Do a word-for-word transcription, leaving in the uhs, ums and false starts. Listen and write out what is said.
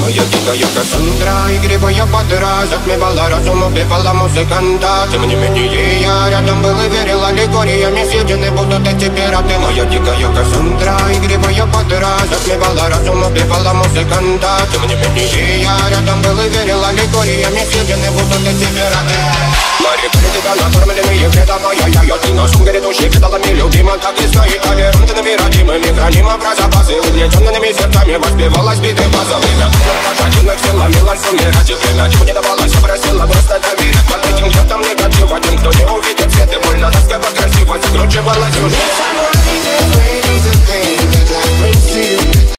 Моя дикая Кассандра, игривая подра, затмевала разум, убивала музыканта. Тем не менее я рядом был и верил, аллегориями съедены будут эти пираты. Моя дикая Кассандра, игривая подра, затмевала разум, убивала музыканта. Тем не менее я рядом был и верил, аллегориями съедены будут эти пираты. Мари, тебя накормленные предавая я, я ты нашим грядущий предалами любима, так и стоит толерантными, родимыми, хранимо про запасы, угнетенными сердцами воспевалась биты базовыми. Пожадинных сил ломилась умирать, и время чего не давало